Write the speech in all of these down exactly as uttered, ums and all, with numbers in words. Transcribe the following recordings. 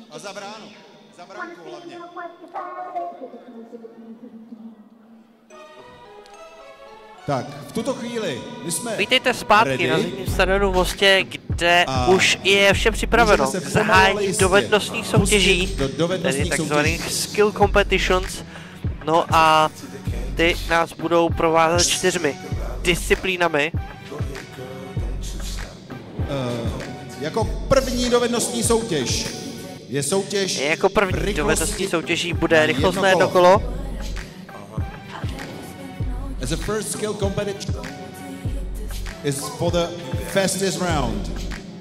A za bránu. Za bránku hlavně. Tak, v tuto chvíli my jsme Vítejte zpátky ready. na zimním stadionu v Mostě, kde A už je vše připraveno k zahájení dovednostních soutěží, do dovednostních tedy takzvaných skill competitions. No a ty nás budou provázet čtyřmi disciplínami. Uh, jako první dovednostní soutěž je soutěž Jako první rychlosti dovednostní soutěží na bude rychlost na jedno jedno kolo. As a first skill competition is for the fastest round.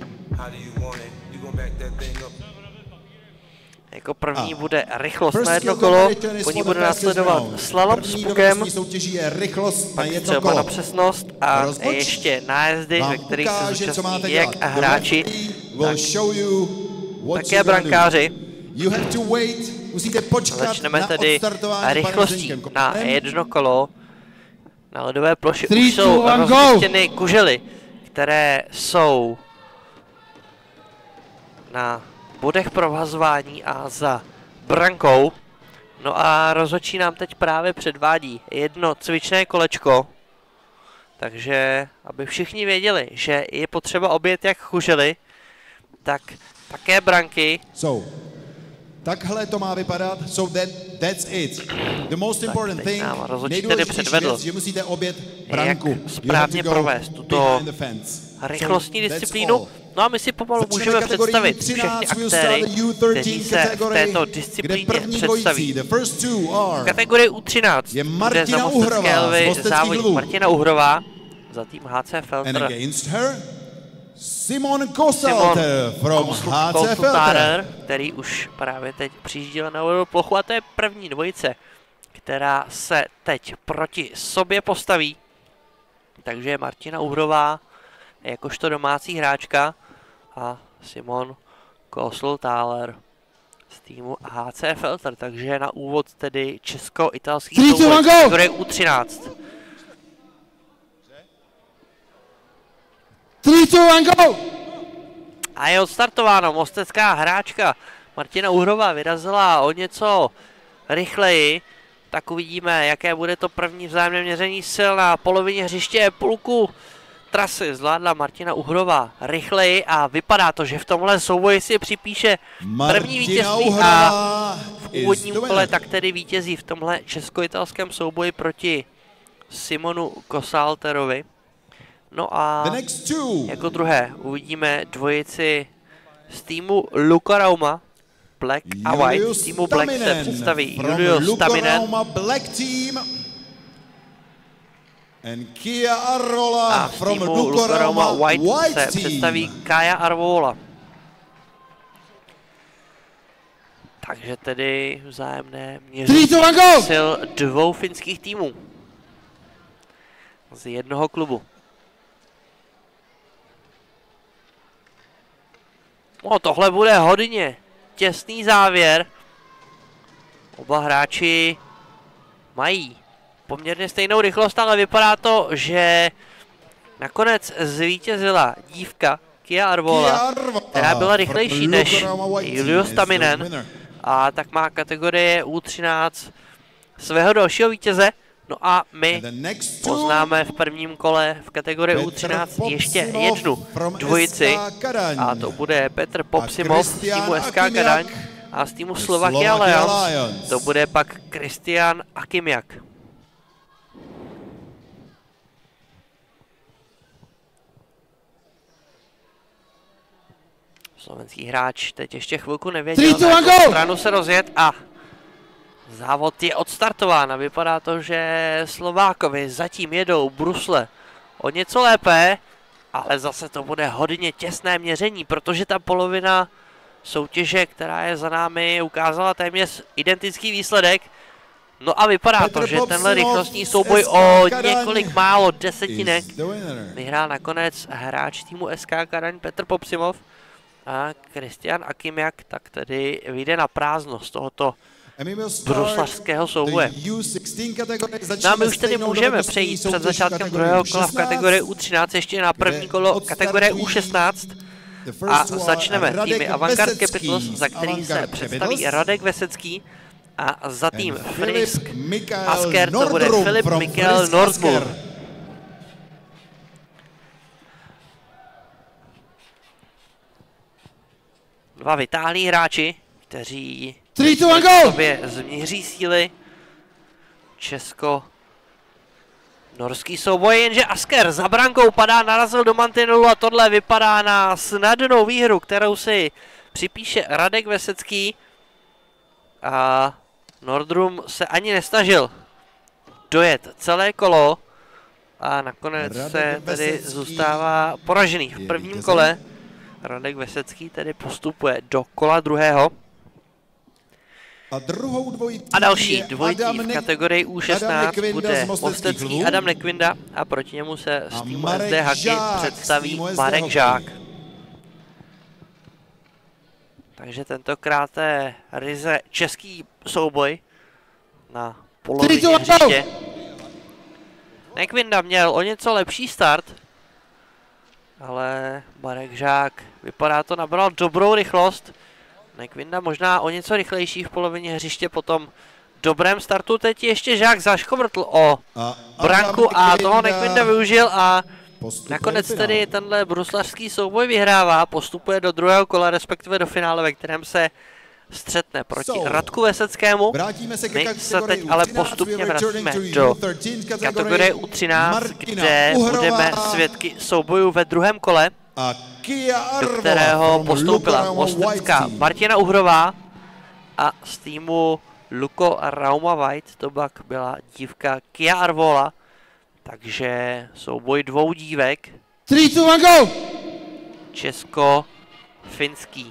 Jako první A bude rychlost first na jedno skill kolo, competition is po ní for the bude fastest následovat round. slalom s První pukem, dovednostní soutěží je rychlost na pak jedno třeba na kolo. přesnost a Rozhodč ještě nájezdy, vám ve kterých se ukáže, co máte zúčastní dělat. jak hráči, Will tak show you what také you're gonna do. brankáři. You have to wait. Musíte počkat Začneme na tedy odstartování panem rychlostí Zdeňkem na Kopenem. jedno kolo. Na ledové ploši Three, už jsou two, one, go! rozmístěny kužely, které jsou na bodech provazování a za brankou. No a rozhodčí nám teď právě předvádí jedno cvičné kolečko. Takže, aby všichni věděli, že je potřeba objet jak kužely, tak také branky. So, takhle to má vypadat. So that, that's it. The most important teď thing, nám rozhodčí tedy nejdůležitější předvedl, věc, že musíte objet branku. jak You have správně to go provést tuto behind the fence. rychlostní So, that's disciplínu. all. No a my si pomalu Začneme můžeme kategorii představit U všechny třináct, we'll aktéry, start the U kteří třináct se v kategorii, této kde disciplíně první představí. dvojicí, the first two are V kategorii U třináct je bude Martina za Mostecké Uhrová z lvy Mosteckých závodit lvů. Martina Uhrová za tým H C and Felter. against her, Simon Kostalter from H C Felter. Konsultárer, který už právě teď přijížděl na ledovou plochu, a to je první dvojice, která se teď proti sobě postaví. Takže Martina Uhrová jakožto domácí hráčka a Simon Kostalter z týmu H C Felter. Takže na úvod tedy česko-italský souboj kategorie U třináct. Three, two, one, go! A je odstartováno. Mostecká hráčka Martina Uhrová vyrazila o něco rychleji. Tak uvidíme, jaké bude to první vzájemné měření sil na polovině hřiště. Půlku trasy zvládla Martina Uhrová rychleji a vypadá to, že v tomhle souboji si připíše první vítězství a v úvodním kole tak tedy vítězí v tomhle česko-italském souboji proti Simonu Kostalterovi. No a jako druhé uvidíme dvojici z týmu Luca Rauma, Black a White. Z týmu Black se představí Julius Staminen a z týmu Luca Rauma White se představí Kaja Arvola. Takže tedy vzájemné měření sil dvou finských týmů z jednoho klubu. No, tohle bude hodně těsný závěr. Oba hráči mají poměrně stejnou rychlost, ale vypadá to, že nakonec zvítězila dívka Kia Arvola, která byla rychlejší než Julius Staminen, a tak má kategorie U třináct svého dalšího vítěze. No a my poznáme v prvním kole v kategorii U třináct ještě jednu dvojici, a to bude Petr Popsimov z týmu S K Kadaň a z týmu Slovakia Lions to bude pak Kristian Akimiak. Slovenský hráč teď ještě chvilku nevěděl, na jakou stranu se rozjet, a závod je odstartován a vypadá to, že Slovákovi zatím jedou brusle o něco lépe, ale zase to bude hodně těsné měření, protože ta polovina soutěže, která je za námi, ukázala téměř identický výsledek. No a vypadá Petr to, že Popsimov tenhle rychlostní souboj S K o Kadaň několik málo desetinek is the winner. vyhrál nakonec hráč týmu S K Kadaň Petr Popsimov, a Kristian Akimiak tak tedy vyjde na prázdno z tohoto bruslařského souboje. No a my už tedy můžeme přejít před začátkem druhého kola v kategorii U třináct ještě na první kolo kategorie U šestnáct. A začneme týmy Avantgarde Capitals, za který se představí Radek Vesecký, a za tým Frisk Asker to bude Filip Mikael Nordmul. Dva vytáhlí hráči, kteří sobě změří síly. Česko norský souboj, jenže Asker za brankou padá, narazil do mantinelu a tohle vypadá na snadnou výhru, kterou si připíše Radek Vesecký. A Nordrum se ani nesnažil dojet celé kolo a nakonec se tedy zůstává poražený v prvním kole. Radek Vesecký tedy postupuje do kola druhého. A, druhou a další dvojitý v kategorii U šestnáct bude Mostecký Adam Nekvinda a proti němu se z týmu S D Haky představí Marek Žák. Takže tentokrát je ryze český souboj na polovině hřiště. Nekvinda měl o něco lepší start, ale Marek Žák, vypadá to, nabral dobrou rychlost. Nekvinda možná o něco rychlejší v polovině hřiště po tom dobrém startu. Teď ještě Žák zaškovrtl o branku a toho Nekvinda využil a nakonec tedy tenhle bruslařský souboj vyhrává, postupuje do druhého kola, respektive do finále, ve kterém se střetne proti Radku Veseckému. My se teď ale postupně vracíme do kategorie U třináct, kde budeme svědky soubojů ve druhém kole, do kterého postoupila mostecká Martina Uhrová a z týmu Luko Rauma White to pak byla dívka Kia Arvola. Takže souboj dvou dívek. tři, dva, jedna, go! Česko-finský.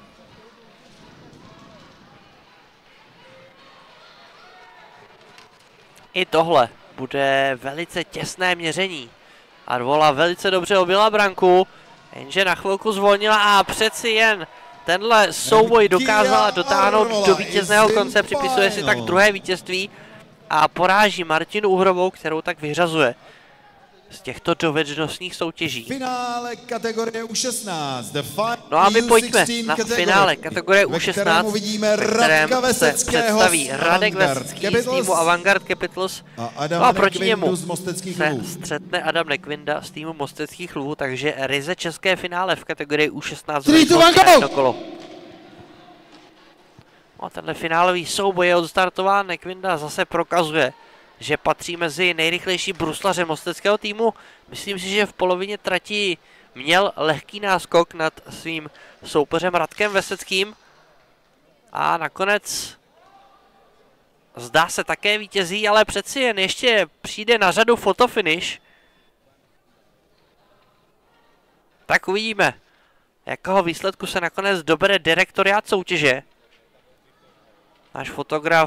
I tohle bude velice těsné měření. Arvola velice dobře objela branku, jenže na chvilku zvolnila a přeci jen tenhle souboj dokázala dotáhnout do vítězného konce, připisuje si tak druhé vítězství a poráží Martinu Uhrovou, kterou tak vyřazuje z těchto dovednostních soutěží. Finále kategorie U šestnáct. No a my pojďme na finále kategorie U šestnáct, ve kterém se představí Radek Vesecký z týmu Avantgarde Capitals. No a proti němu se střetne Adam Nekvinda z týmu Mosteckých lvů, takže ryze české finále v kategorii U šestnáct do kolo. A tenhle finálový souboj je odstartován. Nekvinda zase prokazuje, že patří mezi nejrychlejší bruslaře mosteckého týmu. Myslím si, že v polovině trati měl lehký náskok nad svým soupeřem Radkem Veseckým. A nakonec zdá se také vítězí, ale přeci jen ještě přijde na řadu fotofinish. Tak uvidíme, jakého výsledku se nakonec dobere direktoriát soutěže. Náš fotograf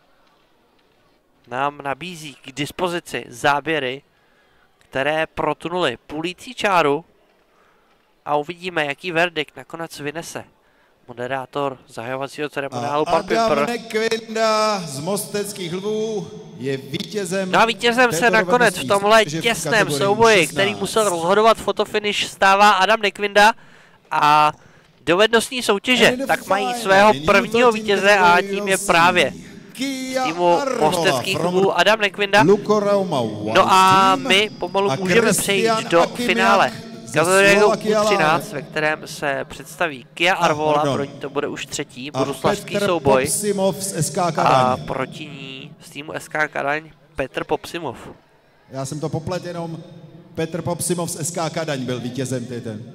nám nabízí k dispozici záběry, které protunuly půlící čáru a uvidíme, jaký verdikt nakonec vynese moderátor zahajovacího ceremoniálu pan Pimper. Adam Nekvinda z Mosteckých lvů je vítězem. No a vítězem se nakonec v tomhle těsném souboji, který musel rozhodovat fotofinish, stává Adam Nekvinda a dovednostní soutěže tak mají svého prvního vítěze a tím je právě z týmu Mosteckých lvů Adam Nekvinda. No a my pomalu můžeme přejít do finále kategorie U třináct, ve kterém se představí Kia Arvola, pro ní to bude už třetí bruslařský souboj a proti ní z týmu S K Kadaň Petr Popsimov. Já jsem to poplet, jenom Petr Popsimov z S K Kadaň byl vítězem ten.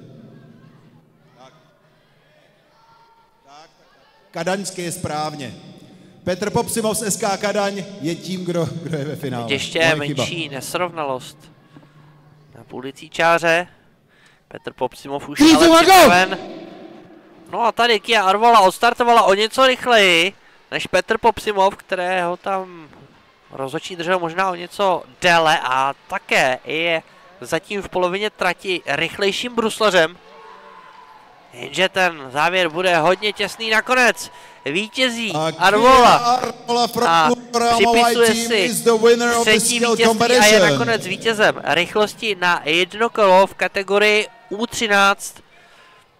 Kadaňský je správně. Petr Popsimov z S K Kadaň je tím, kdo, kdo je ve finále. Ještě menší nesrovnalost na půlicí čáře. Petr Popsimov už ale připraven. No a tady Kia Arvola odstartovala o něco rychleji než Petr Popsimov, kterého tam rozhodčí držel možná o něco déle a také je zatím v polovině trati rychlejším bruslařem. Jenže ten závěr bude hodně těsný nakonec. Vítězí Arvola a připisuje si třetí vítězství a je nakonec vítězem rychlosti na jedno kolo v kategorii U třináct.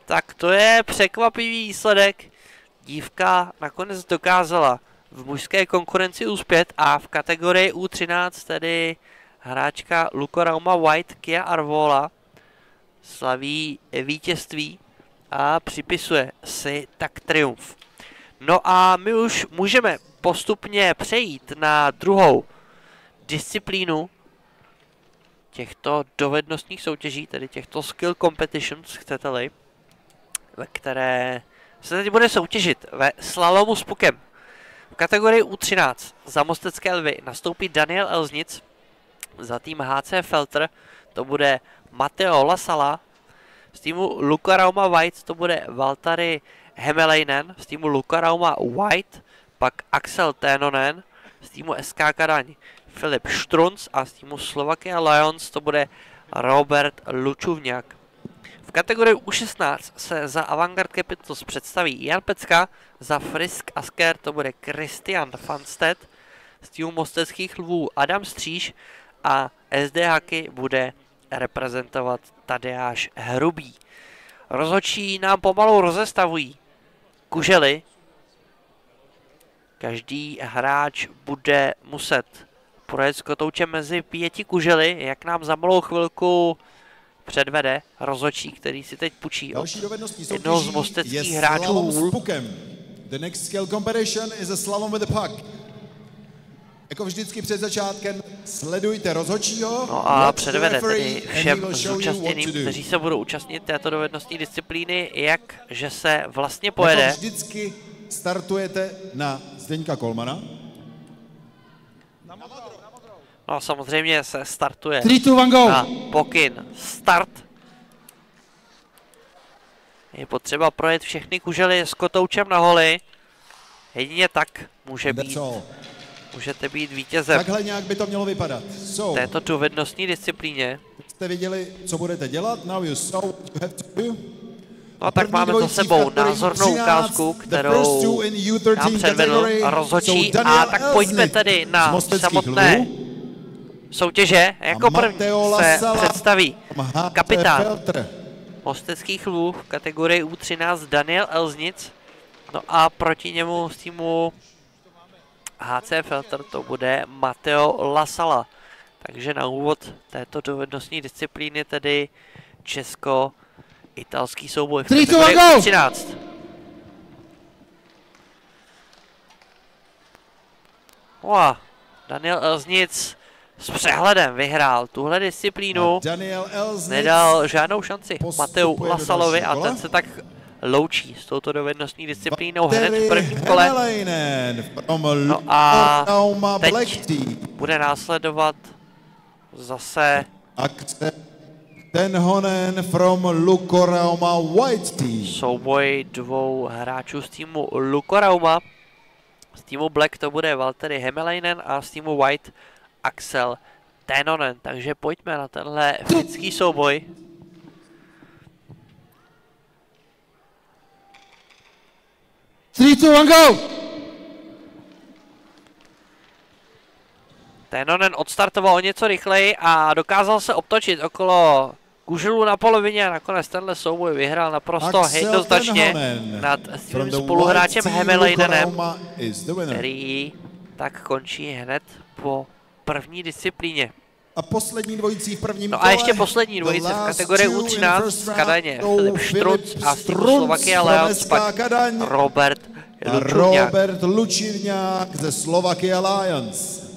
Tak to je překvapivý výsledek. Dívka nakonec dokázala v mužské konkurenci uspět a v kategorii U třináct tedy hráčka Lukarauma White Kia Arvola slaví vítězství a připisuje si tak triumf. No a my už můžeme postupně přejít na druhou disciplínu těchto dovednostních soutěží, tedy těchto skill competitions, chcete-li, ve které se teď bude soutěžit ve slalomu s pukem. V kategorii U třináct za Mostecké lvy nastoupí Daniel Elznic, za tým H C Felter to bude Matteo Lasala, z týmu Lukarauma White to bude Valtteri Hämäläinen, z týmu Lukarauma White pak Axel Tenonen, z týmu S K Kadaň Filip Štrunc a z týmu Slovakia Lions to bude Robert Lučuvňák. V kategorii U šestnáct se za Avantgarde Capitals představí Jan Pecka, za Frisk Asker to bude Christian Fanstedt, z týmu Mosteckých lvů Adam Stříž a S D Hockey bude reprezentovat Tadeáš Hrubý. Rozhodčí nám pomalu rozestavují kužely. Každý hráč bude muset projet s kotoučem mezi pěti kužely, jak nám za malou chvilku předvede rozhodčí, který si teď půjčí od jednoho z mosteckých hráčů. The next skill competition is a slalom with the puck. Jako vždycky před začátkem sledujte rozhodčího. No a předvede tedy všem zúčastněným, kteří se budou účastnit této dovednostní disciplíny, jak že se vlastně pojede. Jako vždycky startujete na Zdeňka Kolmana. No a samozřejmě se startuje tři, dva, jedna, go. Na pokyn start. Je potřeba projet všechny kužely s kotoučem na holi. Jedině tak může být, můžete být vítězem. Takhle nějak by to mělo vypadat. So, této dovednostní disciplíně. Jste viděli, co budete dělat? Now you saw what you have to do. No a tak máme za sebou názornou ukázku, kterou nám předvedl rozhodčí. A tak pojďme tedy na samotné soutěže. Jako první se představí kapitán Mosteckých lvů v kategorii U třináct Daniel Elznic. No a proti němu z týmu H C Felter to bude Matteo Lasala. Takže na úvod této dovednostní disciplíny tedy česko-italský souboj v kategorii U třináct. Wow, Daniel Elznic s přehledem vyhrál tuhle disciplínu, nedal žádnou šanci Mateu Lasalovi a ten se tak loučí s touto dovednostní disciplínou hned v prvním kole. No a teď bude následovat zase Tenonen from Lukarauma White Team. Souboj dvou hráčů z týmu Lukarauma. Z týmu Black to bude Valtteri Hämäläinen a z týmu White Axel Tenonen. Takže pojďme na tenhle finský souboj. tři, dva, jedna, go! Tenonen odstartoval o něco rychleji a dokázal se obtočit okolo kuželů na polovině a nakonec tenhle souboj vyhrál naprosto jednoznačně nad svým spoluhráčem Hämäläinenem, který tak končí hned po první disciplíně. A poslední dvojicí v prvním No a ještě poslední dvojice v kategorii U třináct z Kadaně. Filip Štrunc a z týmu Slovakia Lions pak Robert Lučivňák. Robert Lučivňák ze Slovakia Lions.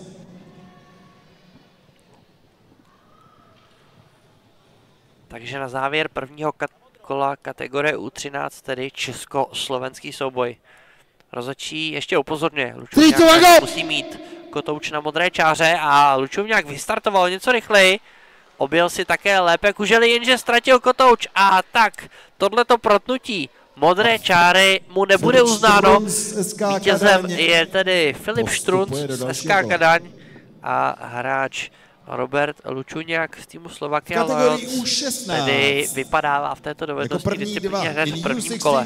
Takže na závěr prvního kat kola kategorie U třináct, tedy česko-slovenský souboj. Rozhodčí ještě upozorňuje, Lučivňák musí mít kotouč na modré čáře a Lučivňák vystartoval něco rychleji. Objel si také lépe kužely, jenže ztratil kotouč a tak tohleto protnutí modré čáry mu nebude uznáno. Vítězem je tedy Filip Štrunc z S K Kadaň a hráč Robert Lučivňák z týmu Slovakia Lions tedy vypadává v této dovednostní disciplíně hned v prvním kole.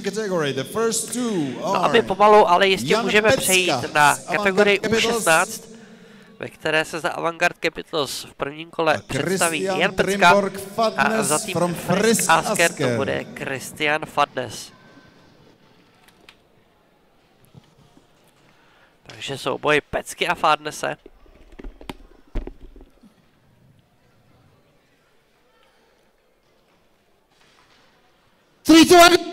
No a my pomalu, ale jistě můžeme přejít na kategorii U šestnáct, ve které se za Avantgarde Capitals v prvním kole představí Christian Jan Pecka a za tým from Frisk Asker to Asker. bude Christian Fadnes. Takže souboj Pecky a Fadnese. Three, two, one.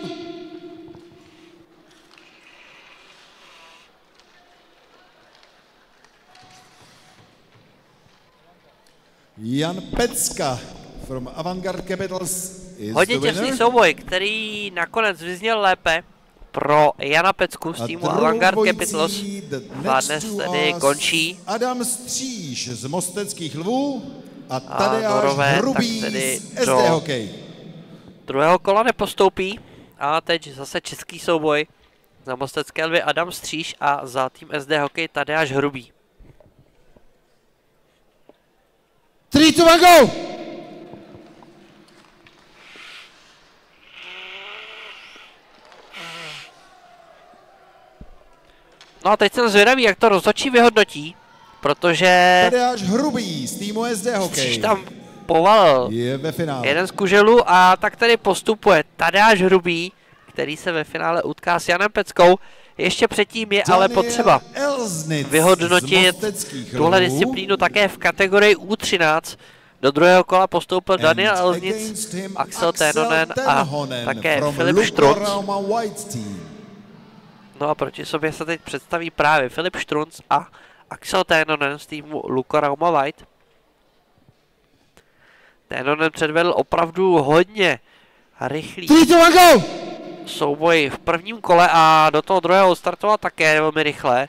Jan Pecka from Avantgarde Capitals is Hodně the těsný winner. souboj, který nakonec vyzněl lépe pro Jana Pecku z A týmu Avantgarde Capitals. druhobojící the Fadnes next to tedy us, končí. Adam Stříž z Mosteckých lvů a A Tadeáš Norové tak Hrubý tedy z S do D Hokej. druhého kola nepostoupí. A teď zase český souboj. Za Mostecké lvy Adam Stříž a za tým S D Hokej Tadeáš Hrubý. Three, two, one, go. No a teď jsem zvědavý, jak to rozhodčí vyhodnotí, protože Tadeáš Hrubý z týmu S D Stříž Hokej tam povalil je ve finále. jeden z kuželů a tak tedy postupuje Tadeáš Hrubý, který se ve finále utká s Janem Peckou. Ještě předtím je ale Daniel potřeba Elznic z vyhodnotit Mosteckých tuhle lvů. disciplínu také v kategorii U třináct. Do druhého kola postoupil Daniel And Elznic, against him Axel Tenonen a Tenhonen také from Filip Luka Štrunc. Rauma White team. No a proti sobě se teď představí právě Filip Štrunc a Axel Tenonen z týmu Luka Rauma White. Tenonen předvedl opravdu hodně rychlý Three, two, one, go. souboj v prvním kole a do toho druhého startoval také velmi rychle.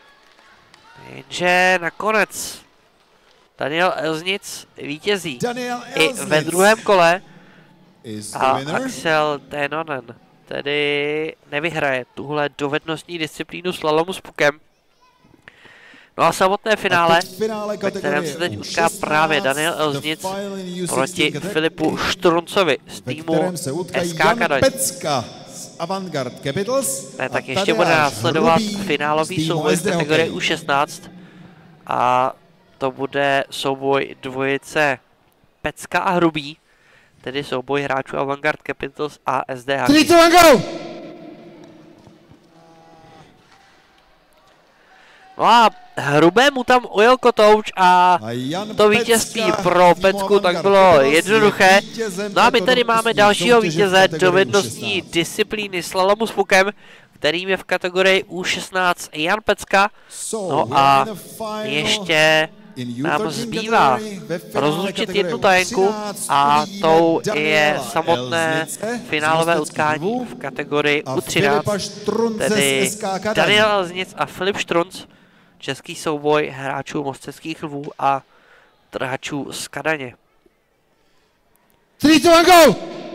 Jenže nakonec Daniel Elznic vítězí Daniel i Elznic ve druhém kole is the a winner. Axel Tenonen tedy nevyhraje tuhle dovednostní disciplínu slalomu s pukem. No a samotné finále, A teď finále ve kterém kategorie se teď U utká šestnáct, právě Daniel the Elznic final in U proti šestnáct Filipu Štruncovi z ve týmu kterém se utkají S K Jan Kadaň. Pecka z Avantgarde Capitals Ne, tak a ještě bude Tadeáš následovat Hrubý z finálový týmu souboj S v D kategorii Hokej. U šestnáct a to bude souboj dvojice Pecka a Hrubý, tedy souboj hráčů Avantgarde Capitals a S D Three, Hokej. two, one, go. No a Hrubému tam ujel kotouč a A Jan to Pecka vítězství z pro týmu Pecku tak Avantgarde bylo Capitals je jednoduché. vítězem No a my této tady máme dovednostní dalšího soutěže v vítěze kategorii dovednostní U šestnáct. disciplíny slalomu s pukem, kterým je v kategorii U šestnáct Jan Pecka. So, No we are a in the final ještě in U nám třináct zbývá kategorii, ve finále rozlučit kategorie jednu U tajenku třináct a uvidíme tou Daniela je samotné Elznice z finálové Mosteckých utkání lvů v kategorii a U třináct, Filipa Štrunce tedy z S K Kadaň. Daniel Elznic a Filip Štrunc, český souboj hráčů Mosteckých lvů a trhačů z Kadaně. Three, two, one, go.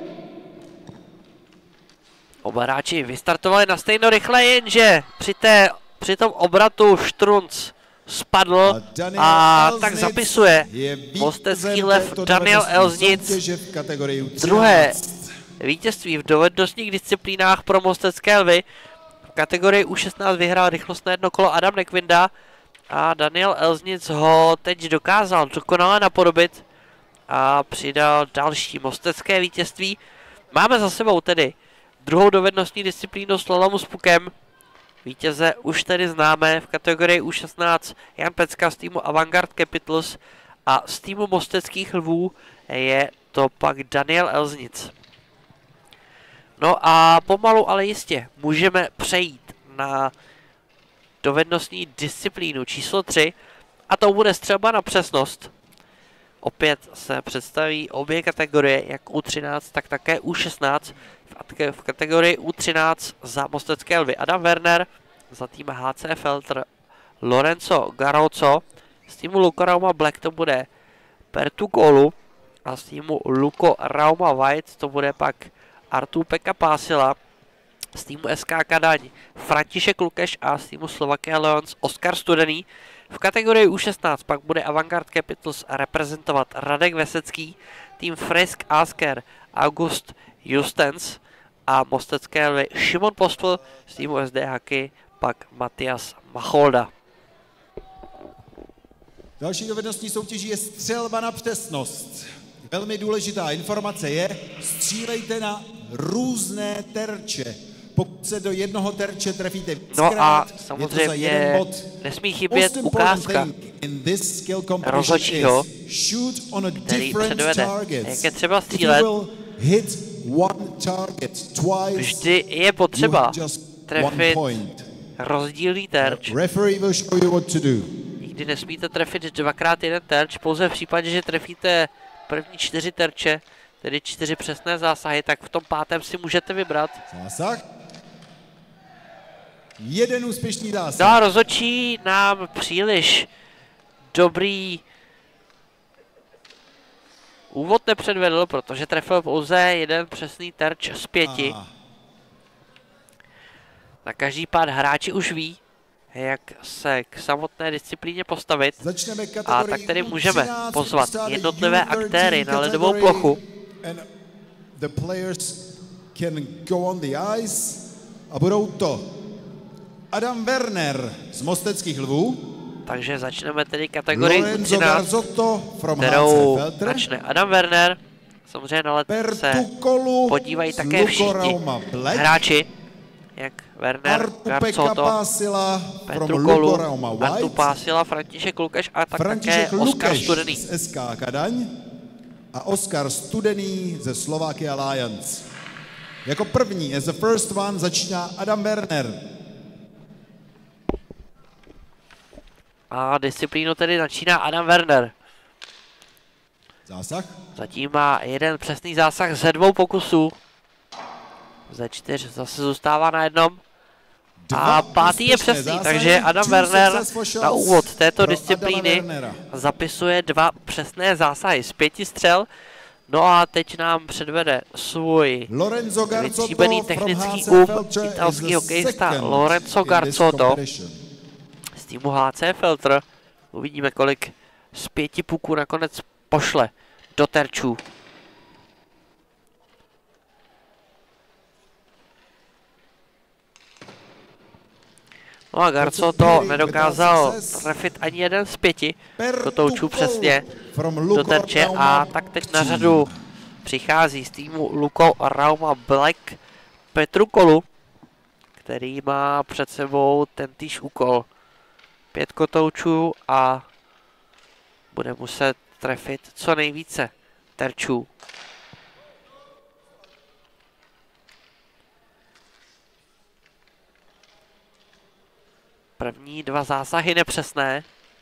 Oba hráči vystartovali na stejno rychle, jenže při, té, při tom obratu Štrunc spadl Daniel a Elznic tak zapisuje je vítězem Mostecký lev této Daniel dovednostní Elznic soutěže v kategorii U třináct. druhé vítězství v dovednostních disciplínách pro Mostecké lvy. V kategorii U šestnáct vyhrál rychlostné jedno kolo Adam Nekvinda a Daniel Elznic ho teď dokázal dokonale napodobit a přidal další mostecké vítězství. Máme za sebou tedy druhou dovednostní disciplínu slalomu s pukem. Vítěze už tedy známe v kategorii U šestnáct Jan Pecka z týmu Avantgarde Capitals a z týmu Mosteckých lvů je to pak Daniel Elznic. No a pomalu, ale jistě můžeme přejít na dovednostní disciplínu číslo tři a to bude střelba na přesnost. Opět se představí obě kategorie, jak U třináct, tak také U šestnáct. V kategorii U třináct za Mostecké lvy Adam Werner, za tým H C Feltr Lorenzo Garozzo, z týmu Luka Rauma Black to bude Pertu Golu a z týmu Luko Rauma White to bude pak Artur Pekka Pásila, z týmu S K Kadaň František Lukeš a z týmu Slovakia Lions Oskar Studený. V kategorii U šestnáct pak bude Avantgarde Capitals reprezentovat Radek Vesecký, tým Frisk Asker August Justens a Mostecké lvy Šimon Postl, z týmu S D Hokej pak Matias Macholda. Další dovednostní soutěží je střelba na přesnost. Velmi důležitá informace je, střílejte na různé terče. Pokud se do jednoho terče trefíte víckrát, no a je to za jeden bod. Nesmí chybět ukázka rozhodčího, který předvede, jak je třeba střílet. Vždy je potřeba trefit rozdílný terč. Nikdy nesmíte trefit dvakrát jeden terč, pouze v případě, že trefíte první čtyři terče, tedy čtyři přesné zásahy, tak v tom pátém si můžete vybrat. Zásah. Jeden úspěšný zásah. No a rozhodčí nám příliš dobrý úvod nepředvedl, protože trefil pouze jeden přesný terč z pěti. Aha. Na každý pád hráči už ví, jak se k samotné disciplíně postavit. A tak tedy můžeme pozvat jednotlivé aktéry na ledovou plochu. A budou to Adam Werner z Mosteckých lvů. Takže začneme tedy kategorii U třináct, kterou začne Adam Werner. Samozřejmě na led se podívají také všichni hráči, jak Werner, Garzotto, Petru Kolu, Artu Pásila, František Lukeš a tak také Oskar Studený. Z S K Kadaň a Oskar Studený ze Slovakia Alliance. Jako první, as the first one, začíná Adam Werner. A disciplínu tedy začíná Adam Werner. Zásah. Zatím má jeden přesný zásah ze dvou pokusů. Ze čtyř zase zůstává na jednom. A pátý je přesný, takže Adam Werner na úvod této disciplíny zapisuje dva přesné zásahy z pěti střel. No a teď nám předvede svůj vytříbený technický um italský hokejista Lorenzo Garzotto z týmu H C Filter. Uvidíme, kolik z pěti puků nakonec pošle do terčů. No a Garzotto nedokázal trefit ani jeden z pěti kotoučů přesně do terče a tak teď na řadu přichází z týmu Luko Rauma Black Petru Kolu, který má před sebou tentýž úkol. Pět kotoučů a bude muset trefit co nejvíce terčů. První dva zásahy nepřesné.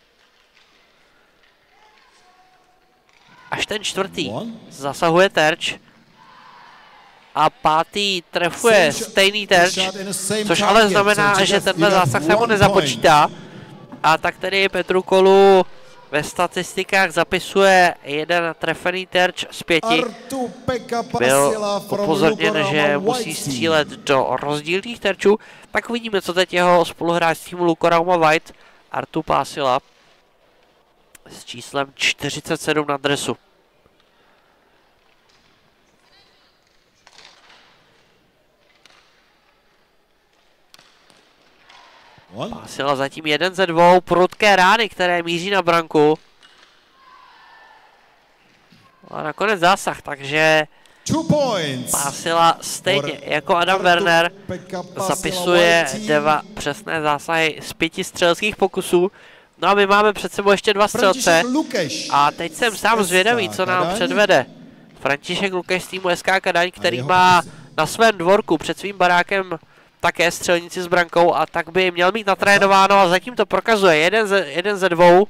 Až ten čtvrtý zasahuje terč. A pátý trefuje stejný terč, což ale znamená, že tenhle zásah se mu nezapočítá. A tak tedy Petru Kolu ve statistikách zapisuje jeden trefený terč z pěti. Byl upozorněn, že musí střílet do rozdílných terčů. Tak uvidíme, co teď jeho spoluhráč z týmu Luko Rauma White, Artu Pásila, s číslem čtyřicet sedm na dresu. Pásila zatím jeden ze dvou, prudké rány, které míří na branku. A nakonec zásah, takže Pásila stejně jako Adam Werner zapisuje dva přesné zásahy z pěti střelských pokusů. No a my máme před sebou ještě dva střelce. A teď jsem sám zvědavý, co nám předvede František Lukeš z týmu S K Kadaň, který má na svém dvorku před svým barákem také střelnici s brankou a tak by měl mít natrénováno a zatím to prokazuje. Jeden ze, jeden ze dvou.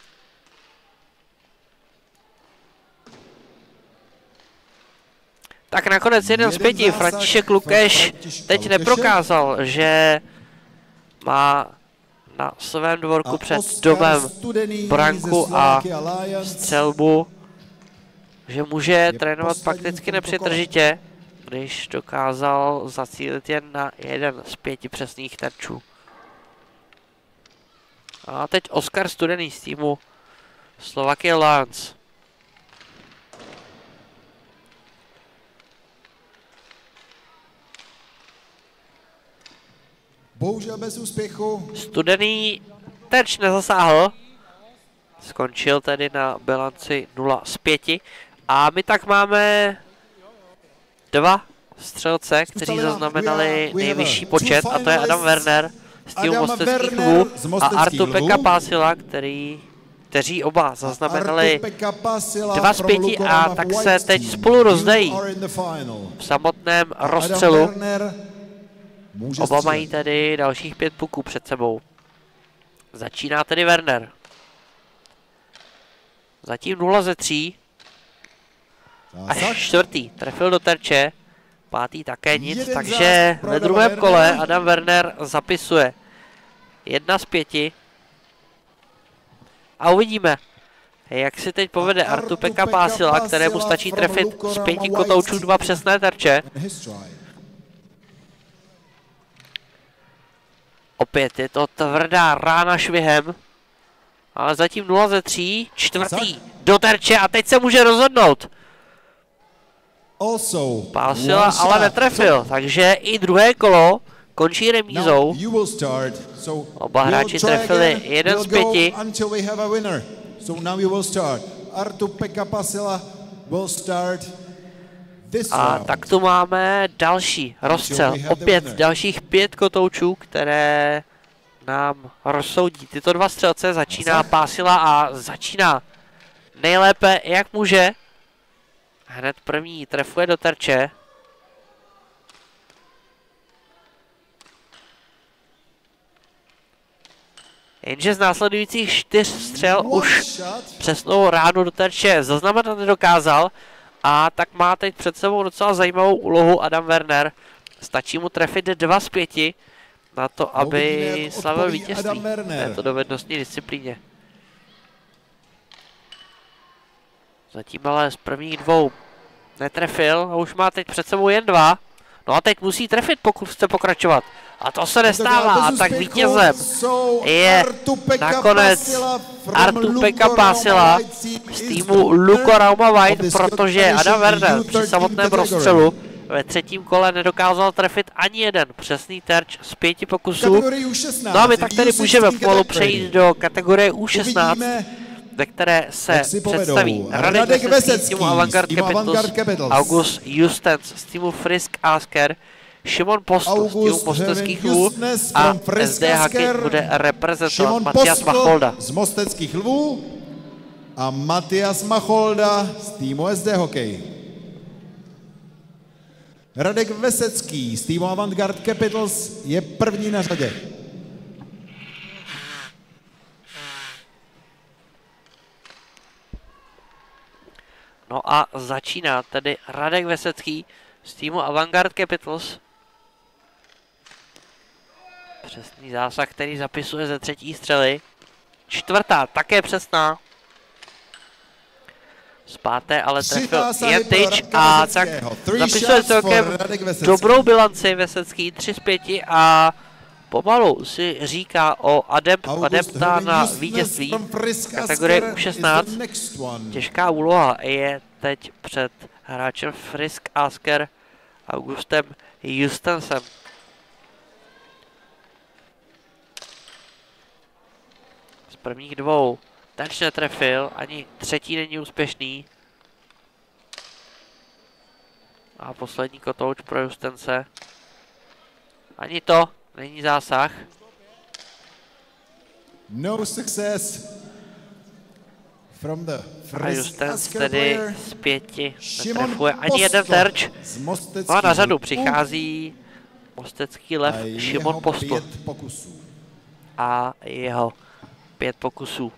Tak nakonec jeden z pěti. František Lukeš teď neprokázal, že má na svém dvorku před domem branku a střelbu, že může trénovat prakticky nepřetržitě, když dokázal zacílit jen na jeden z pěti přesných terčů. A teď Oskar Studený z týmu Slovakia Alliance. Bohužel bez úspěchu. Studený terč nezasáhl, Skončil tedy na bilanci nula z pěti. A my tak máme dva střelce, kteří zaznamenali nejvyšší počet, a to je Adam Werner z týmu Mosteckých lvů a Artupeka Pásila, který, kteří oba zaznamenali dva z pěti, a tak se teď spolu rozdají v samotném rozstřelu. Oba mají tedy dalších pět puků před sebou. Začíná tedy Werner. Zatím nula ze tří. Až čtvrtý trefil do terče. Pátý také nic, takže ve druhém kole Adam Werner zapisuje jedna z pěti. A uvidíme, jak si teď povede Artupeka Pásila, kterému stačí trefit z pěti kotoučů dva přesné terče. Opět je to tvrdá rána švihem, ale zatím nula ze tří, čtvrtý do terče a teď se může rozhodnout. Pásila ale netrefil, takže i druhé kolo končí remízou. Oba hráči trefili jeden z pěti. A tak tu máme další rozstřel. Opět dalších pět kotoučů, které nám rozsoudí tyto dva střelce. Začíná Pásila a začíná nejlépe, jak může. Hned první trefuje do terče. Jenže z následujících čtyř střel už přesnou ránu do terče zaznamenat nedokázal. A tak má teď před sebou docela zajímavou úlohu Adam Werner. Stačí mu trefit dva z pěti na to, aby slavil vítězství v této dovednostní disciplíně. Zatím ale z prvních dvou netrefil a už má teď před sebou jen dva. No a teď musí trefit, pokud chce pokračovat. A to se nestává, a tak vítězem je nakonec Artupeka Pásila z týmu Luko Rauma White, protože Adam Werner při samotném rozstřelu ve třetím kole nedokázal trefit ani jeden přesný terč z pěti pokusů. No a my tak tedy můžeme pomalu přejít do kategorie U šestnáct, ve které se představí Radek Vesecký z týmu Avantgarde Capitals, August Justens z týmu Frisk Asker, Šimon Postl z týmu Mosteckých lvů a S D Haky bude reprezentovat Matias Macholda z Mosteckých lvů a Matias Macholda z týmu S D Hokej. Radek Vesecký z týmu Avantgarde Capitals je první na řadě. No a začíná tedy Radek Vesecký z týmu Avantgarde Capitals. Přesný zásah, který zapisuje ze třetí střely. Čtvrtá, také přesná. Z páté ale trefil jen tyč a tak zapisuje celkem dobrou bilanci Vesecký, tři z pěti a pomalu si říká o adept, adepta na vítězství kategorie U šestnáct. Těžká úloha je teď před hráčem Frisk Asker Augustem Justensem. Z prvních dvou terč netrefil, ani třetí není úspěšný. A poslední kotouč pro Justense. Ani to není zásah. No success from the a Justens tedy z pěti netrefuje ani jeden terč. No a na řadu přichází mostecký lev Šimon Postl a jeho pět pokusů.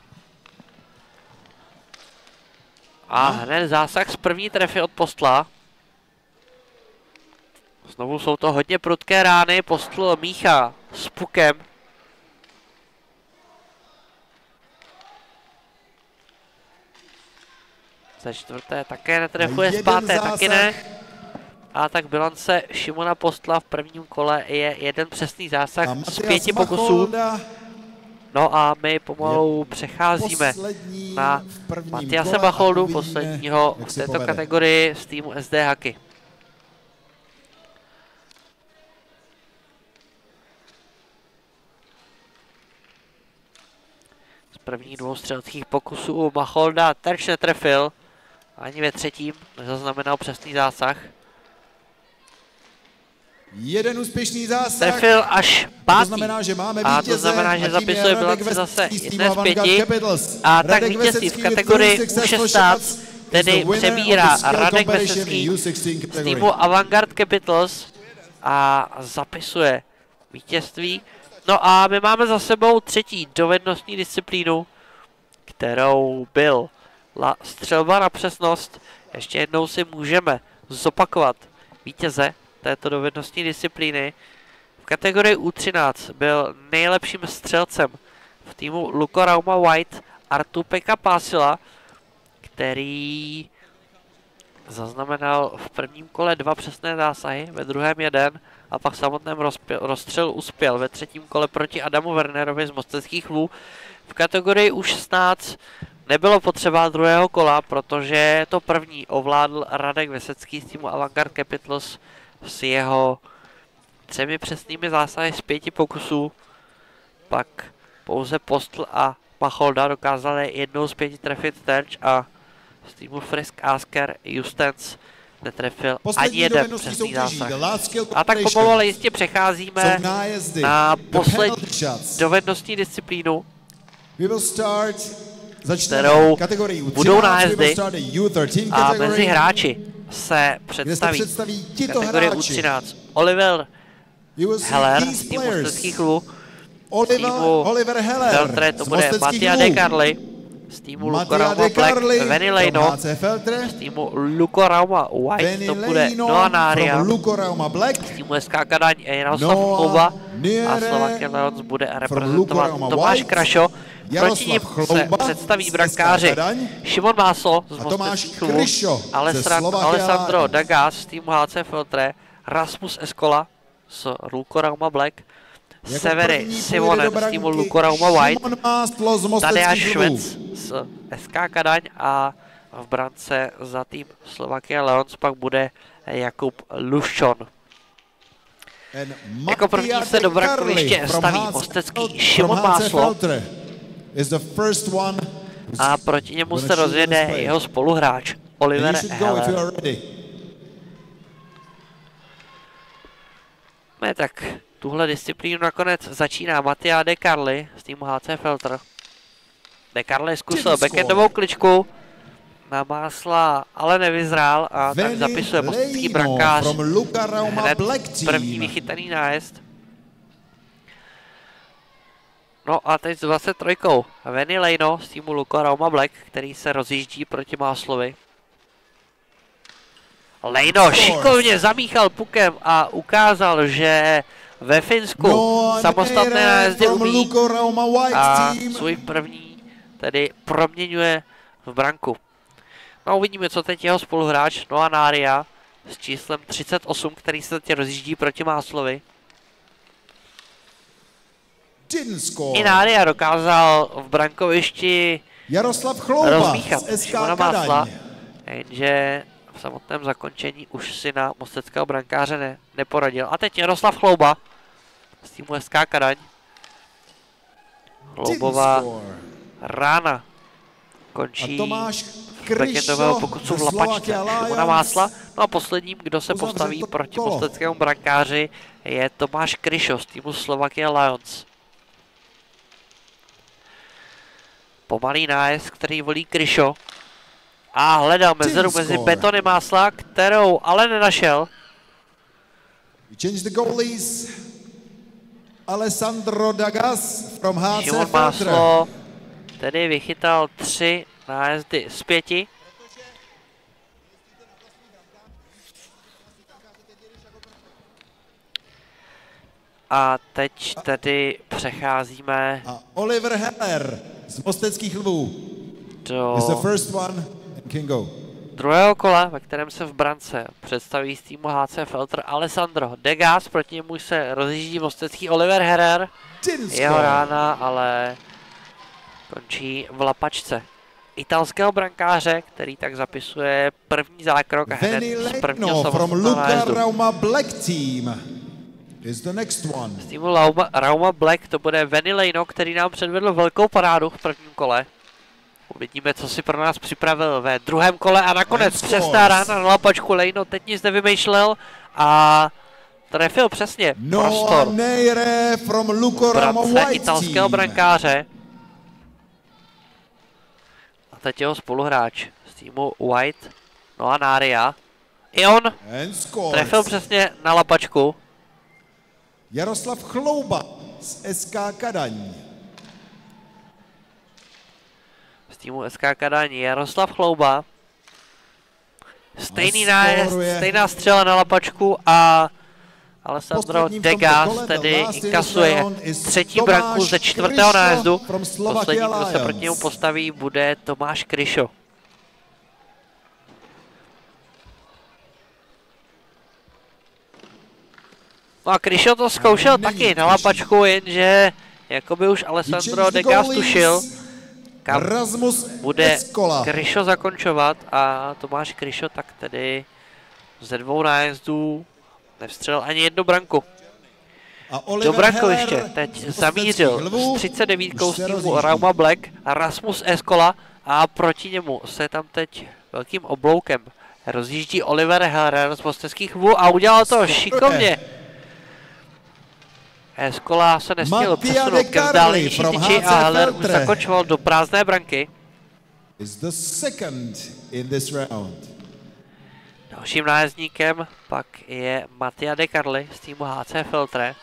A hned zásah z první trefy od Postla. Znovu jsou to hodně prudké rány, Postl míchá s pukem. Ze čtvrté také netrefuje, z páté taky ne. A tak bilance Šimona Postla v prvním kole je jeden přesný zásah z pěti pokusů. No a my pomalu přecházíme na Matiase Macholdu, posledního v této kategorii z týmu S D Haky. Z prvních dvou střeleckých pokusů u Macholda terč netrefil. Ani ve třetím nezaznamenal přesný zásah. Jeden úspěšný zásah. Trefil až pátý. To znamená, že máme a vítěze. to znamená, že zapisuje bilanci zase jedna z pěti. A tak Radek vítězství v Vesecký kategorii with U šestnáct tedy přebírá Radek Vesecký z týmu Avantgarde Capitals a zapisuje vítězství. No a my máme za sebou třetí dovednostní disciplínu, kterou byl střelba na přesnost. Ještě jednou si můžeme zopakovat vítěze této dovednostní disciplíny. V kategorii U třináct byl nejlepším střelcem v týmu Luko Rauma White Artu-Pekka Pásila, který zaznamenal v prvním kole dva přesné zásahy, ve druhém jeden a pak v samotném rozstřelu uspěl ve třetím kole proti Adamu Wernerovi z Mosteckých Lvů. V kategorii U šestnáct nebylo potřeba druhého kola, protože to první ovládl Radek Vesecký z týmu Avantgarde Capitals s jeho třemi přesnými zásahy z pěti pokusů. Pak pouze Postl a Macholda dokázali jednou z pěti trefit terč a z týmu Frisk Asker Justens netrefil poslední ani jeden přesný soutěží, zásah. A tak pomalu ale jistě přecházíme na poslední dovednostní disciplínu, kterou budou nájezdy, a mezi hráči se představí kategorie U třináct Oliver Heller z týmu Mosteckých Lvů, z týmu Feltre to bude Mattia De Carli, z týmu Luko Rauma Black Venny Lejno, z týmu Luko Rauma White to bude Noah Nária, z týmu S K Kadaň Jaroslav Chlouba a Slovakia Lions bude reprezentovat Tomáš Krašo. Proti nim se představí brankáři Šimon Máslo z Mosteckých Lvů, Alessandro Dagas z týmu H C Filtre, Rasmus Eskola z Luko Rauma Black, Severy Simonen z týmu Luko Rauma White, Tadeáš Švec z S K Kadaň a v brance za tým Slovakia Lions pak bude Jakub Luščon. Jako první se do brankoviště staví mostecký Šimon Máslo a proti němu se rozjede jeho spoluhráč Oliver Heller. Ne, tak tuhle disciplínu nakonec začíná Mattia De Carli z týmu H C Filter. De Carli zkusil backendovou kličku na Másla, ale nevyzrál a tak zapisuje mostecký brankář hned první vychytaný nájezd. No a teď s dvacet tři Venny Lejno z týmu Luko Rauma Black, který se rozjíždí proti Máslovi. Lejno šikovně zamíchal pukem a ukázal, že ve Finsku no, samostatné nájezdy umí a svůj první tedy proměňuje v branku. No uvidíme, co teď jeho spoluhráč Noah Nária s číslem třicet osm, který se teď rozjíždí proti Máslovi. I Nária dokázal v brankovišti Jaroslav Chlouba rozmíchat Šimona Másla, jenže v samotném zakončení už si na mosteckého brankáře ne, neporadil. A teď Jaroslav Chlouba z týmu S K Kadaň. Chloubová rána končí v backendového pokusu v lapačce Šimona Másla. No a posledním, kdo se postaví proti mosteckému brankáři, je Tomáš Kryšo z týmu Slovakia Lions. Pomalý nájezd, který volí Kryšo. A hledal mezeru mezi betony Másla, kterou ale nenašel. Alessandro Dagas from H C Šimon Máslo tedy vychytal tři nájezdy z pěti. A teď tedy přecházíme a Oliver Heller z Mosteckých Lvů do is the first one and can go. druhého kola, ve kterém se v brance představí z týmu H C Filter Alessandro Degas, proti němu se rozjíždí mostecký Oliver Heller. Jeho rána ale končí v lapačce italského brankáře, který tak zapisuje první zákrok hned z prvního samostatného nájezdu. Black Team. is the next one. Z týmu Rauma, Rauma Black to bude Venilejno, který nám předvedl velkou parádu v prvním kole. Uvidíme, co si pro nás připravil ve druhém kole a nakonec přesná rána na lapačku. Lejno teď nic nevymýšlel a trefil přesně prostor brance italského brankáře. A teď jeho spoluhráč z týmu White, Noah Naria. I on trefil přesně na lapačku. Jaroslav Chlouba z S K Kadaň. Z týmu S K Kadaň Jaroslav Chlouba. Stejný nájezd, stejná střela na lapačku a Alessandro Degas tedy inkasuje třetí branku ze čtvrtého nájezdu. Poslední, kdo se proti němu postaví, bude Tomáš Kryšo. No a Kryšo to zkoušel taky na lapačku, jenže jakoby už Alessandro Degas tušil, kam bude Kryšo zakončovat a Tomáš Kryšo tak tedy ze dvou nájezdů nevstřelil ani jednu branku. Do brankoviště teď zamířil s třicet devět z týmu Rauma Black a Rasmus Eskola a proti němu se tam teď velkým obloukem rozjíždí Oliver Heller z Mosteckých Lvů a udělal to šikovně. Eskola se nesměl přesunout ke vzdálenější tyči a Heller už zakončoval do prázdné branky. Dalším nájezdníkem pak je Mattia De Carli z týmu H C Filtre.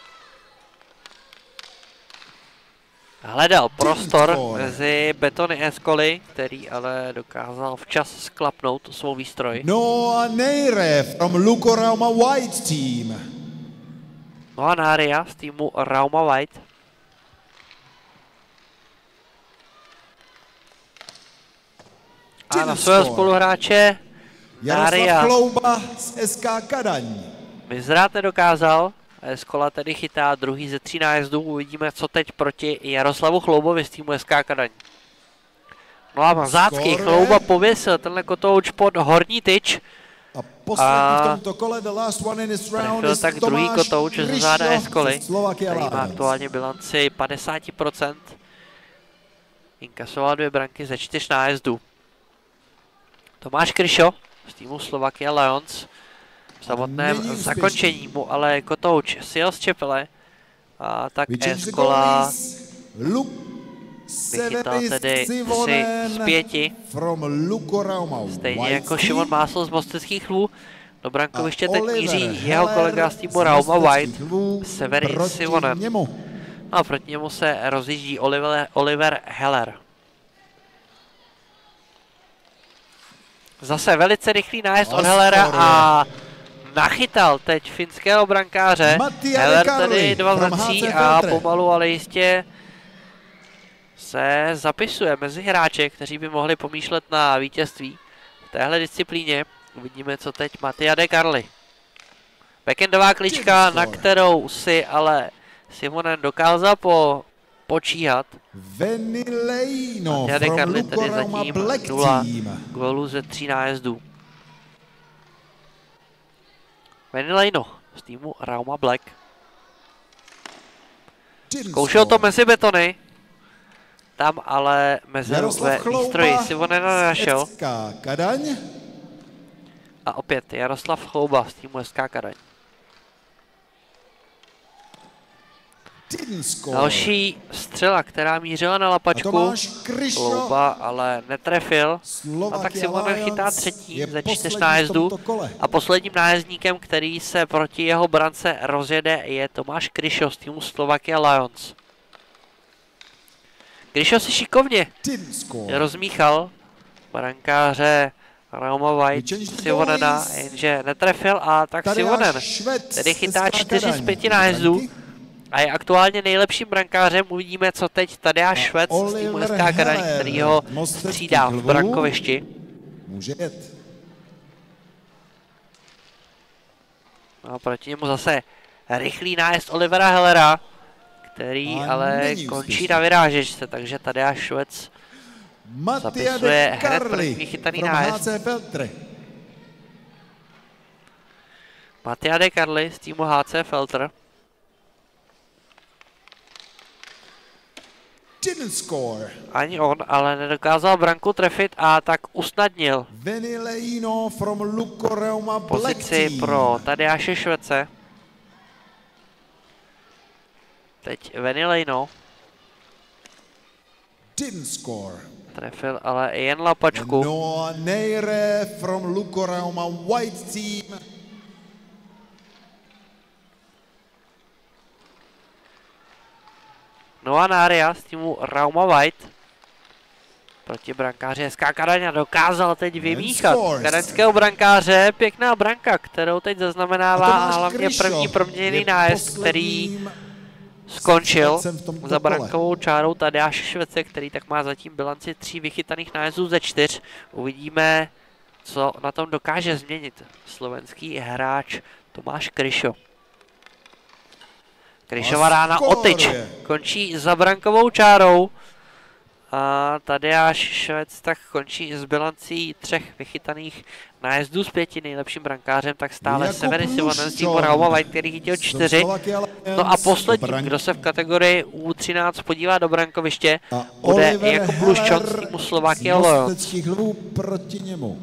Hledal prostor mezi betony Escoly, který ale dokázal včas sklapnout svou výstroj. Noah Naria from Luko Rauma White team. Noah Naria z týmu Rauma White. A na svého spoluhráče Jaroslav Chlouba z S K Kadaň. Vyzrát nedokázal. Eskola tedy chytá druhý ze tří nájezdů. Uvidíme, co teď proti Jaroslavu Chloubovi z týmu S K Kadaň. No a Mazácký Chlouba pověsil tenhle kotouč pod horní tyč. A poslední v tomto kole, the last one in this round, is tak druhý kotouč ze záda Eskoly, který má Alliance. aktuálně bilanci padesát procent. Inkasoval dvě branky ze čtyř nájezdů. Tomáš Kryšo z týmu Slovakia Lions. V samotném zakončení mu ale kotouč sjel z čepele. A tak Eskola vychytal tedy tři z pěti. Stejně jako Šimon Másl z Mosteckých Lvů. Do brankoviště teď míří jeho kolega z týmu Rauma White, Severin Sivonen. No a proti němu se rozjíždí Oliver, Oliver Heller. Zase velice rychlý nájezd od Hellera a nachytal teď finského brankáře. Heller tady dva za tří a pomalu, ale jistě se zapisuje mezi hráče, kteří by mohli pomýšlet na vítězství v téhle disciplíně. Uvidíme, co teď Mattia De Carli. Backendová klička, na kterou si ale Simonen dokázal po, počíhat. Mattia De Carli tedy zatím nula gólů ze tří nájezdů. Venilejno z týmu Rauma Black. Zkoušel to mezi betony. Tam ale mezeru ve výstroji Simonena nenašel. A opět Jaroslav Chlouba z týmu S K Kadaň. Další střela, která mířila na lapačku. Chlouba ale netrefil. A tak Simonen chytá třetí ze čtyř nájezdů. A posledním nájezdníkem, který se proti jeho brance rozjede, je Tomáš Kryšo z týmu Slovakia Lions. Kryšo si šikovně rozmíchal brankáře Rauma White Simonena, jenže netrefil a tak Simonen tedy chytá čtyři z pěti nájezdů a je aktuálně nejlepším brankářem. Uvidíme, co teď Tadeáš Švec z týmu S K Kadaň, který ho střídá v brankovišti. A proti němu zase rychlý nájezd Olivera Hellera, který ale končí na vyrážečce, takže Tadeáš Švec zapisuje hned první chytaný nájezd. Mattia De Carli z týmu H C Felter. Didn't score. Ani on, ale nedokázal branku trefit a tak usnadnil Veni Leino from Lukko Rauma Black pozici Team. pro Tadeáše Švece. Teď Veni Leino Didn't score. trefil ale jen lapačku. Noah Neire from Lukko Rauma White Team. Noah Nária z týmu Rauma White proti brankáři S K Kadaň dokázal teď vymíchat kadaňského brankáře. Pěkná branka, kterou teď zaznamenává a hlavně první proměněný nájezd, který skončil za brankovou čárou Tadeáše Švece, který tak má zatím bilanci tří vychytaných nájezdů ze čtyř. Uvidíme, co na tom dokáže změnit slovenský hráč Tomáš Kryšo. Kryšova rána o tyč končí za brankovou čárou a Tadeáš Švec tak končí s bilancí třech vychytaných nájezdů z pěti. Nejlepším brankářem tak stále Severy Sivonen z týmu Rauma White, který chytil čtyři. No a poslední, kdo se v kategorii U třináct podívá do brankoviště, bude Jakub Luščon z týmu Slovakia Lions. Proti němu.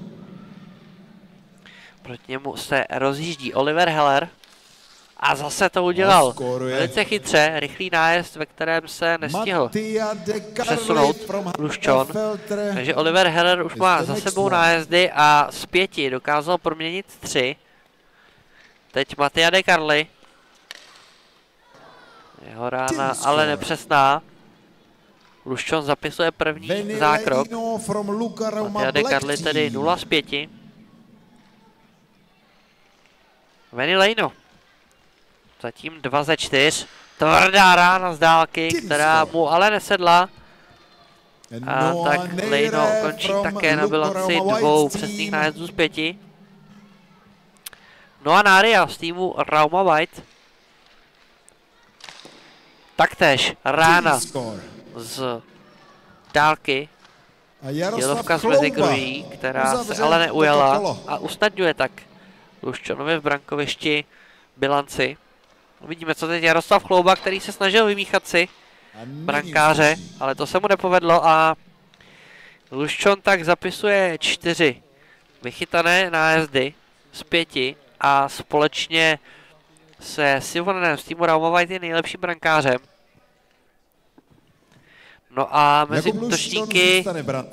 Proti němu se rozjíždí Oliver Heller. A zase to udělal velice chytře, rychlý nájezd, ve kterém se nestihl přesunout Luščon. Takže Oliver Heller už má za sebou nájezdy a z pěti dokázal proměnit tři. Teď Mattia De Carli. Jeho rána ale nepřesná. Luščon zapisuje první zákrok. Mattia De Carli tedy nula z pěti. Veni Leino. Zatím dva ze čtyř. Tvrdá rána z dálky, která mu ale nesedla. A tak Leino končí také na bilanci dvou přesných nájezdů z pěti. Noah Nária z týmu Rauma White. Taktéž rána z dálky. Dělovka z mezigrují, která se ale neujala a usnadňuje tak Luščonovi v brankovišti bilanci. Uvidíme, co teď Jaroslav Chlouba, který se snažil vymíchat si brankáře, ale to se mu nepovedlo a Luščon tak zapisuje čtyři vychytané nájezdy z pěti a společně se Sivonenem z týmu Rauma White je nejlepším brankářem. No a mezi útočníky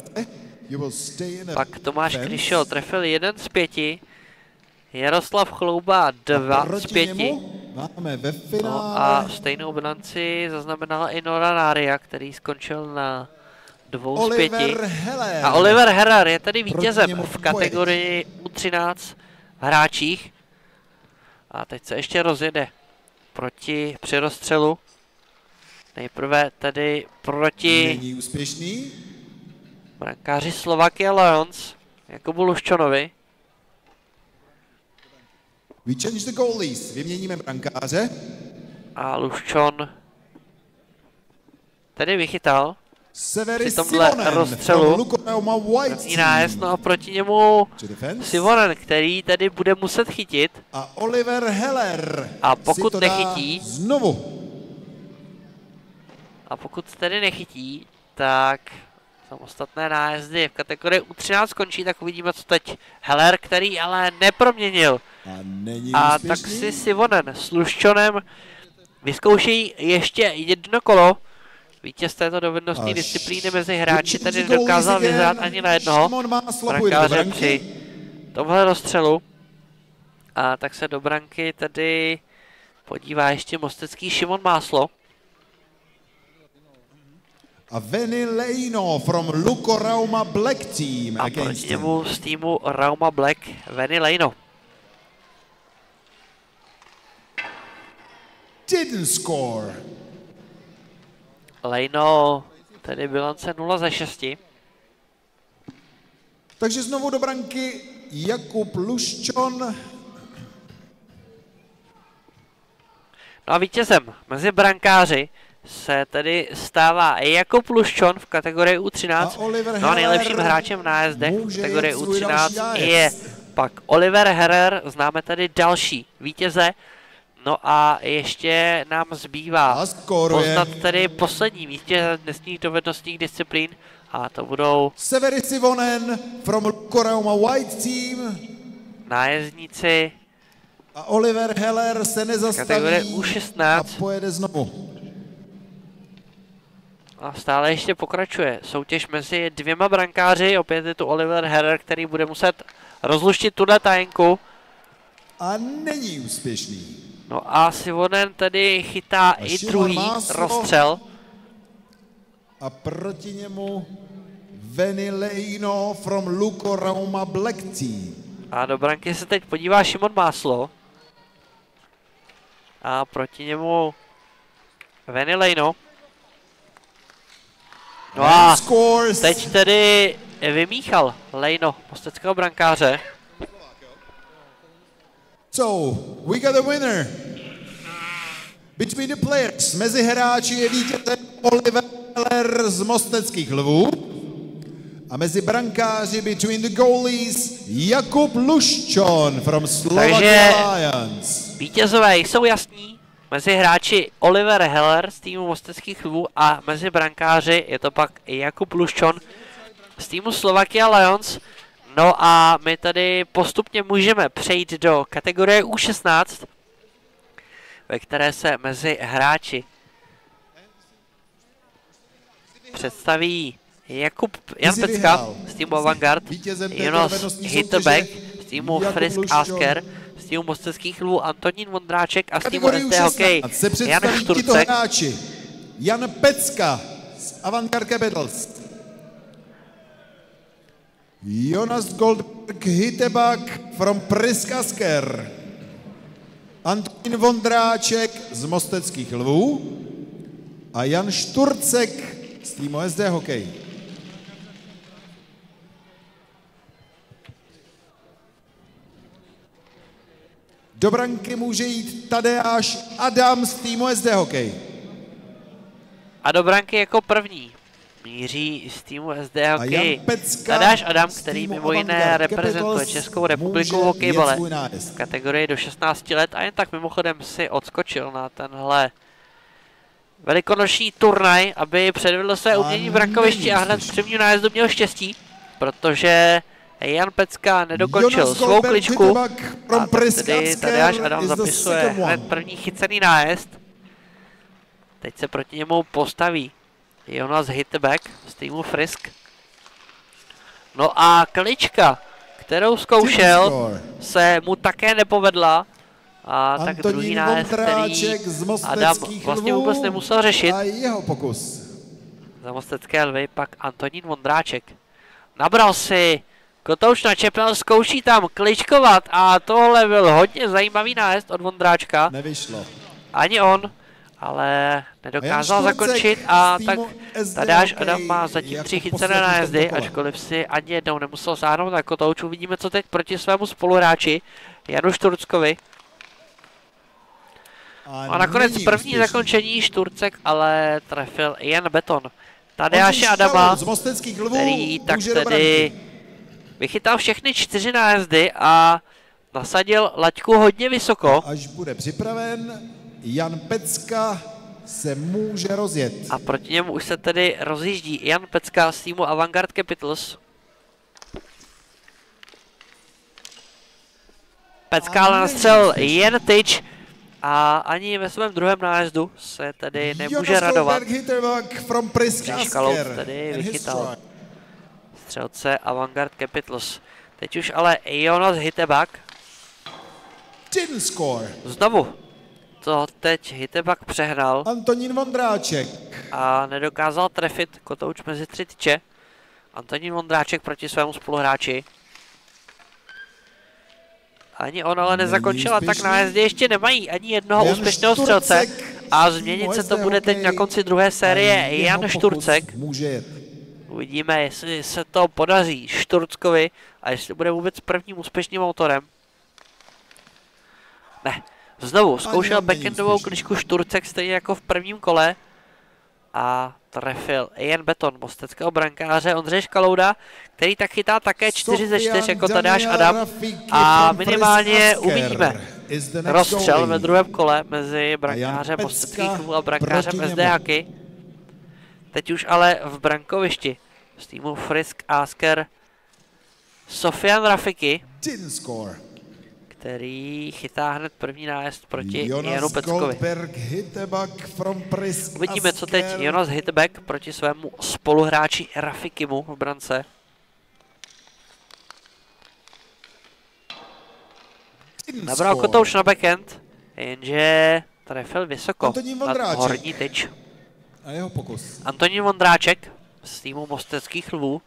pak Tomáš Kryšo trefil jeden z pěti, Jaroslav Chlouba dva z pěti. Máme ve finále. No a stejnou bilanci zaznamenala i Noah Nária, který skončil na dvou z pěti. A Oliver Heller je tady vítězem v kategorii U třináct v hráčích. A teď se ještě rozjede proti přirozstřelu. Nejprve tedy proti Není úspěšný. brankáři Slovakia Lions, Jakubu Luščonovi. We change the goalies. Vyměníme brankáře. A Luščon tedy vychytal Severy při tomhle Sivonen rozstřelu White první nájezd, no a proti němu Sivonen, který tedy bude muset chytit. A Oliver Heller. A pokud nechytí, znovu. A pokud tedy nechytí, tak samostatné nájezdy v kategorii U třináct skončí, tak uvidíme, co teď Heller, který ale neproměnil. A, není a tak si Sivonen s Luščonem vyzkoušejí ještě jedno kolo. Vítěz této dovednostní disciplíny mezi hráči tady nedokázal vyhrát ani na jednoho brankáře při tomhle rozstřelu. A tak se do branky tedy podívá ještě mostecký Šimon Máslo. A Veni Leino from Lukko Rauma Black Team. A proti němu z týmu Rauma Black Veni Leino. Didn't score. Leino tedy bilance nula ze šesti. Takže znovu do branky Jakub Luščon. No a vítězem mezi brankáři se tedy stává Jakub Luščon v kategorii U třináct. No a nejlepším hráčem v nájezdech v kategorii U třináct je pak Oliver Herer, známe tady další vítěze. No a ještě nám zbývá poznat tedy poslední vítěze dnesních dovednostních disciplín a to budou Severi Sivonen from Lukorauma White Team. Nájezdníci A Oliver Heller se nezastaví U šestnáct a pojede znovu. A stále ještě pokračuje soutěž mezi dvěma brankáři, opět je tu Oliver Heller, který bude muset rozluštit tuhle tajenku. A není úspěšný. No a Sivonen tedy chytá a i Šimon druhý Máslo. rozstřel. A proti němu Venileino from Lukorauma Black Team. A do branky se teď podívá Šimon Máslo. A proti němu Venileino. No a teď tedy vymíchal Lejno, mosteckého brankáře. So, we got a winner. Between the players, mezi hráči je vítězem Oliver Heller z Mosteckých lvů. A mezi brankáři between the goalies Jakub Luščon from Slovakia Lions. Vítězové jsou jasní. Mezi hráči Oliver Heller z týmu Mosteckých lvů a mezi brankáři je to pak Jakub Luščon z týmu Slovakia Lions. No a my tady postupně můžeme přejít do kategorie U šestnáct, ve které se mezi hráči představí Jakub Jan Pecka z týmu Avantgard, Jonas Hitterbeck z týmu Frisk Asker, z týmu Mosteckých lvů Antonín Vondráček a z týmu S D Hokej Jan Šturcek. Jan Pecka z Avantgard Capitals, Jonas Goldberg Hitterbeck from Frisk Asker, Antonín Vondráček z Mosteckých lvů a Jan Šturcek z týmu S D Hokej. Do branky může jít Tadeáš Adam z týmu S D Hokej. A do branky jako první míří z týmu S D Hokej Tadeáš Adam, který mimo jiné reprezentuje Českou republiku v hokejbale v kategorii do šestnácti let a jen tak mimochodem si odskočil na tenhle velikonoční turnaj, aby předvedl své umění v brankovišti a hned v prvním nájezdu měl štěstí, protože Jan Pecka nedokončil svou kličku a tedy Tadeáš Adam zapisuje hned první chycený nájezd. Teď se proti němu postaví Jonas Hitterbeck z týmu Frisk. No a klička, kterou zkoušel, se mu také nepovedla. A tak Antonín druhý nájezd, který Adam vlastně vůbec nemusel řešit. A jeho pokus. Za Mostecké lvy pak Antonín Vondráček. Nabral si kotouč na čepel, zkouší tam kličkovat a tohle byl hodně zajímavý nájezd od Vondráčka. Nevyšlo. Ani on, ale nedokázal zakončit a tak Tadeáš Adam má zatím tři chycené nájezdy, ačkoliv si ani jednou nemusel sáhnout na kotouč. Uvidíme, co teď proti svému spoluhráči Janu Šturckovi. A nakonec první zakončení Šturcek ale trefil jen beton. Tadeáše Adama, který tak tedy vychytal všechny čtyři nájezdy a nasadil laťku hodně vysoko. Až bude připraven, Jan Pecka se může rozjet. A proti němu už se tedy rozjíždí Jan Pecka z týmu Avantgard Capitals. Pecka ale nastřelil jen tyč a ani ve svém druhém nájezdu se tedy nemůže radovat. Škalou tedy vychytal střelce Avantgard Capitals. Teď už ale Jonas Hitterbeck. Znovu to teď Hitterbeck přehnal. Antonín Vondráček. A nedokázal trefit kotouč mezi tři tyče. Antonín Vondráček proti svému spoluhráči. Ani on ale nezakončil a tak nájezdy ještě nemají ani jednoho Jan úspěšného střelce. A změnit se to bude teď na konci druhé série Jan Šturcek. Uvidíme, jestli se to podaří Šturckovi a jestli bude vůbec prvním úspěšným autorem. Ne, znovu zkoušel backendovou kličku Šturcek stejně jako v prvním kole. a trefil Jan Beton, mosteckého brankáře Ondřeje Škalouda, který tak chytá také čtyři ze čtyř jako Tadeáš Adam a minimálně uvidíme rozstřel ve druhém kole mezi brankářem mosteckých klubů a brankářem S D Haky. Teď už ale v brankovišti z týmu Frisk Asker Sofian Rafiki, který chytá hned první nájezd proti Janu Peckovi. Uvidíme, co teď Jonas Hittebeck proti svému spoluhráči Rafikimu v brance. Nabral kotouč na backhand, jenže trefil vysoko nad horní tyč. A jeho pokus. Antonín Vondráček z týmu Mosteckých lvů.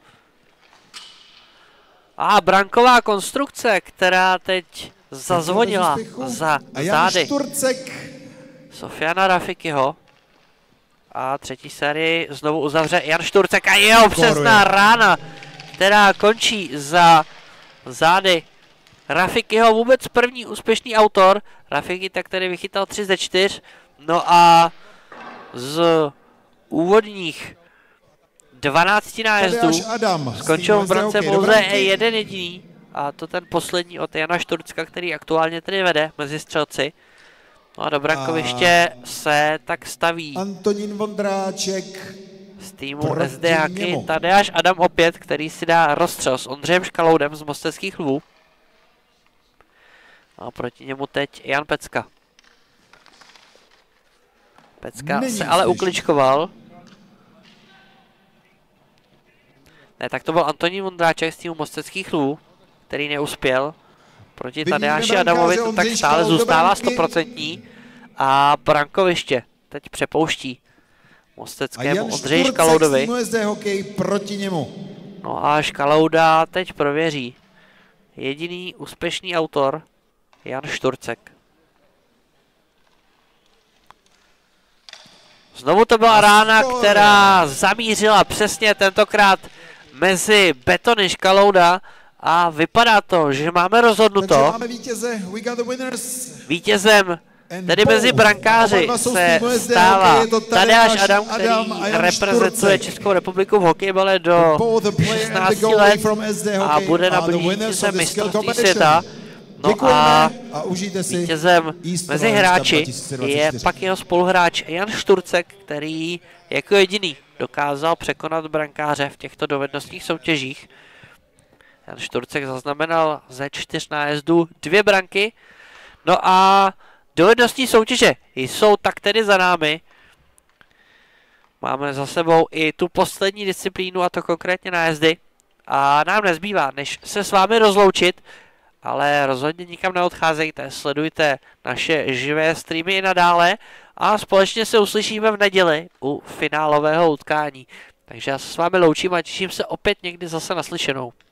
A branková konstrukce, která teď zazvonila za zády Sofiana Rafikiho. A třetí sérii znovu uzavře Jan Šturcek a jeho přesná rána, která končí za zády Rafikiho. Vůbec první úspěšný autor. Rafiki tak tedy vychytal tři ze čtyř. No a z úvodních dvanácti nájezdů skončil v brance pouze jeden jediný, a to ten poslední od Jana Šturcka, který aktuálně tedy vede mezi střelci. No a do brankoviště se tak staví Antonín Vondráček z týmu S D Haky Tadeáš Adam opět, který si dá rozstřel s Ondřejem Škaloudem z Mosteckých lvů. A proti němu teď Jan Pecka. Pecka Není se ale ukličkoval. Ne, tak to byl Antonín Vondráček z týmu Mosteckých lvů, který neuspěl. Proti Tadeáši Adamovi to tak stále zůstává stoprocentní. A brankoviště teď přepouští mosteckému Ondřeji Škaloudovi. Proti němu. No a Škalouda teď prověří. Jediný úspěšný autor Jan Šturcek. Znovu to byla rána, která zamířila přesně tentokrát mezi betony Škalouda a vypadá to, že máme rozhodnuto. Máme vítěze. Vítězem, tedy mezi brankáři, se stává Tadeáš Adam, který reprezentuje Českou republiku v hokejbale do šestnácti let a bude na blížící se mistrovství světa. No a vítězem mezi hráči je pak jeho spoluhráč Jan Šturcek, který jako jediný dokázal překonat brankáře v těchto dovednostních soutěžích. Jan Šturcek zaznamenal ze čtyř nájezdů dvě branky. No a dovednostní soutěže jsou tak tedy za námi. Máme za sebou i tu poslední disciplínu, a to konkrétně nájezdy. A nám nezbývá, než se s vámi rozloučit, ale rozhodně nikam neodcházejte, sledujte naše živé streamy i nadále a společně se uslyšíme v neděli u finálového utkání. Takže já se s vámi loučím a těším se opět někdy zase naslyšenou.